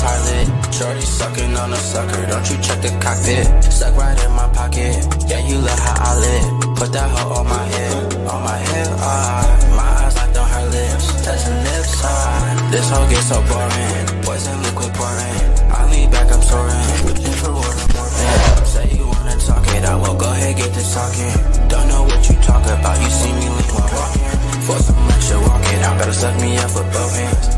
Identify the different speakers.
Speaker 1: pilot. Shorty sucking on a sucker, don't you check the cockpit. Stuck right in my pocket, yeah, you look how I live. Put that hoe on my head, my eyes locked on her lips, touching lips, This hoe gets so boring, poison liquid pouring. I lean back, I'm soaring, infrared I'm morphing. Say you wanna talk it, I will go ahead, get this talking. Don't know what you talk about, you see me lean while walking. For some extra, walk it out, better suck me up with both hands.